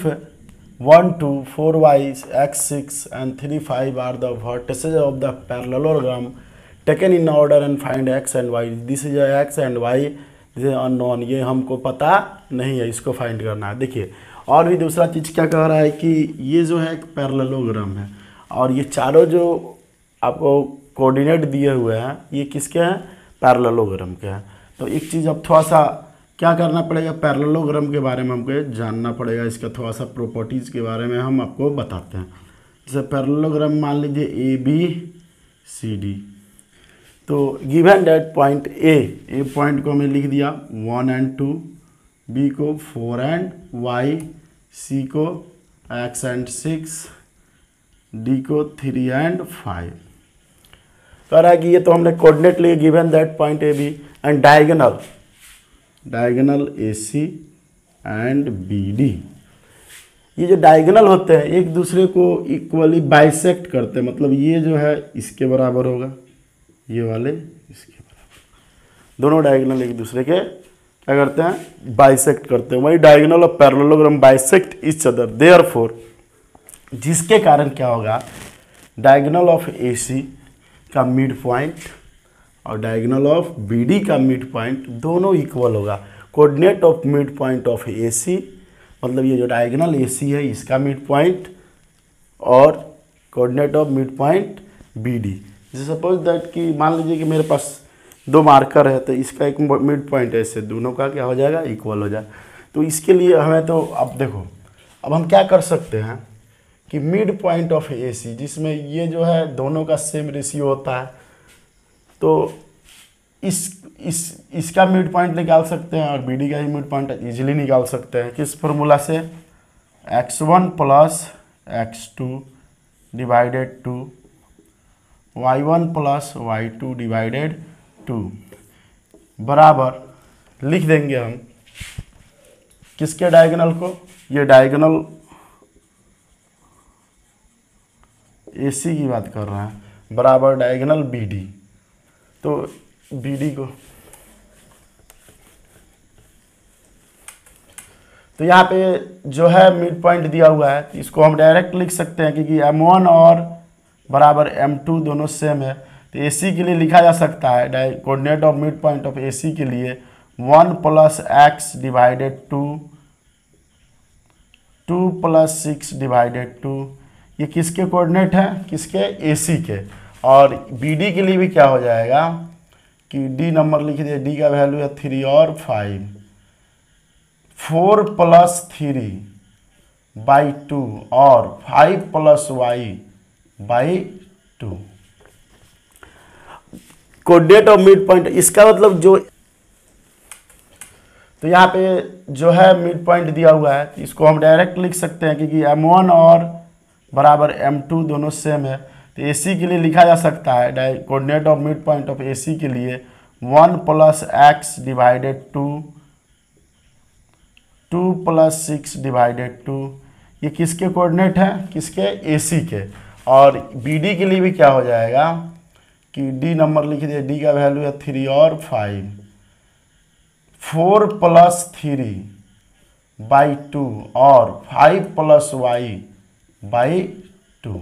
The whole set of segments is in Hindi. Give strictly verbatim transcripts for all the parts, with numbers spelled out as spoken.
If one two four y x six and three five are the vertices of the parallelogram taken in order and find x and y, this is x and y this is unknown, ये हमको पता नहीं है, इसको फाइंड करना है। देखिए और भी दूसरा चीज़ क्या कह रहा है कि ये जो है एक पैरेललोग्राम है और ये चारों जो आपको कोऑर्डिनेट दिए हुए हैं ये किसके हैं, पैरेललोग्राम के हैं। तो एक चीज़ अब थोड़ा सा क्या करना पड़ेगा, पैरेललोग्राम के बारे में हमको जानना पड़ेगा, इसका थोड़ा सा प्रॉपर्टीज़ के बारे में हम आपको बताते हैं। जैसे पैरेललोग्राम मान लीजिए ए बी सी डी, तो given that point A A point को हमें लिख दिया वन एंड टू, बी को फोर एंड वाई, सी को एक्स एंड सिक्स, डी को थ्री एंड फाइव। कह रहा है कि ये तो हमने कोऑर्डिनेट लिए given that point A B and diagonal diagonal A C and B D. ये जो डायगोनल होते हैं एक दूसरे को इक्वली बाइसेक्ट करते हैं, मतलब ये जो है इसके बराबर होगा, ये वाले इसके बराबर, दोनों डायगोनल एक दूसरे के क्या करते हैं, बाइसेक्ट करते हैं। वही डायगोनल और parallelogram bisect each other, therefore जिसके कारण क्या होगा, डायगोनल ऑफ ए सी का मिड पॉइंट और डायगोनल ऑफ बी डी का मिड पॉइंट दोनों इक्वल होगा। Coordinate of mid point of A C, मतलब ये जो डायगोनल ए सी है इसका मिड पॉइंट और coordinate of mid point B D. जैसे सपोज दैट कि मान लीजिए कि मेरे पास दो मार्कर है तो इसका एक मिड पॉइंट है, इससे दोनों का क्या हो जाएगा, इक्वल हो जाए। तो इसके लिए हमें तो अब देखो अब हम क्या कर सकते हैं कि mid point of A C जिसमें ये जो है दोनों का सेम रेशियो होता है, तो इस इस इसका मिड पॉइंट निकाल सकते हैं और बी डी का ही मिड पॉइंट इजीली निकाल सकते हैं। किस फॉर्मूला से, x one plus x two divided two y one plus y two divided two बराबर लिख देंगे हम किसके डायगोनल को, ये डायगोनल ए सी की बात कर रहे हैं, बराबर डायगोनल बी डी। तो बी डी को तो यहाँ पे जो है मिड पॉइंट दिया हुआ है, इसको हम डायरेक्ट लिख सकते हैं क्योंकि एम वन और बराबर एम टू दोनों सेम है। तो ए सी के लिए लिखा जा सकता है coordinate of mid point of A C के लिए one plus x divided two, two plus six divided two, ये किसके कोऑर्डिनेट है, किसके, ए सी के। और बी डी के लिए भी क्या हो जाएगा कि डी नंबर लिख दिए, डी का वैल्यू है थ्री और five, four plus three by two और five plus y by two. Coordinate of mid point, इसका मतलब जो तो यहाँ पे जो है मिड पॉइंट दिया हुआ है इसको हम डायरेक्ट लिख सकते हैं क्योंकि एम वन और बराबर एम टू दोनों सेम है। तो ए सी के लिए लिखा जा सकता है coordinate of mid point of A C के लिए one plus x divided two, two plus six divided two, ये किसके कोऑर्डिनेट है, किसके, ए सी के। और बी डी के लिए भी क्या हो जाएगा कि डी नंबर लिख दिए, डी का वैल्यू है थ्री और five, four plus three by two और five plus y by two.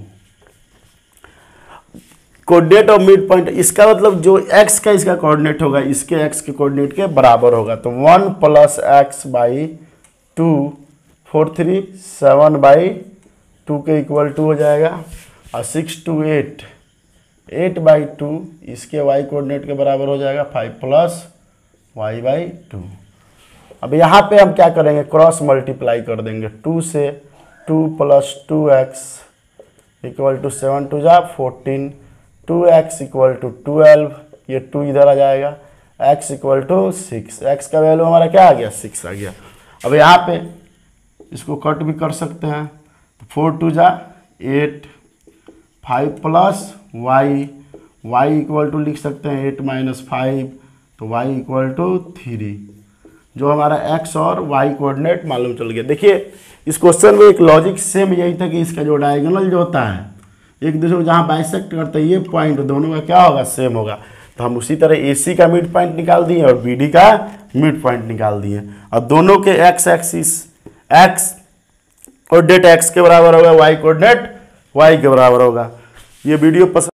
Coordinate of mid point, इसका मतलब जो x का इसका कोऑर्डिनेट होगा इसके x के कोऑर्डिनेट के बराबर होगा। तो one plus x by two, four three seven by two के इक्वल टू हो जाएगा और six two eight, eight by two इसके y कोऑर्डिनेट के बराबर हो जाएगा five plus y by two. अब यहाँ पे हम क्या करेंगे, क्रॉस मल्टीप्लाई कर देंगे, टू से two plus two x equal to seven two जा fourteen, two x equal to twelve, ये टू इधर आ जाएगा, x equal to six, x का वैल्यू हमारा क्या आ गया, सिक्स आ गया। अब यहाँ पे इसको कट भी कर सकते हैं, तो फोर टू जा eight, five plus y, y equal to लिख सकते हैं एट माइनस फाइव, तो y इक्वल टू थ्री, जो हमारा x और y कोऑर्डिनेट मालूम चल गया। देखिए इस क्वेश्चन में एक लॉजिक सेम यही था कि इसका जो डायगोनल जो होता है एक दूसरे को जहाँ बाइसेक्ट करते हैं ये पॉइंट दोनों का क्या होगा, सेम होगा। तो हम उसी तरह ए सी का मिड पॉइंट निकाल दिए और बी डी का मिड पॉइंट निकाल दिए और दोनों के x axis x coordinate x के बराबर होगा, y कोऑर्डिनेट y के बराबर होगा। ये वीडियो पसंद